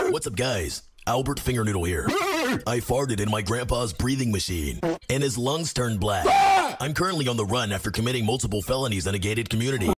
What's up, guys? Albert Fingernoodle here. I farted in my grandpa's breathing machine, and his lungs turned black. I'm currently on the run after committing multiple felonies in a gated community.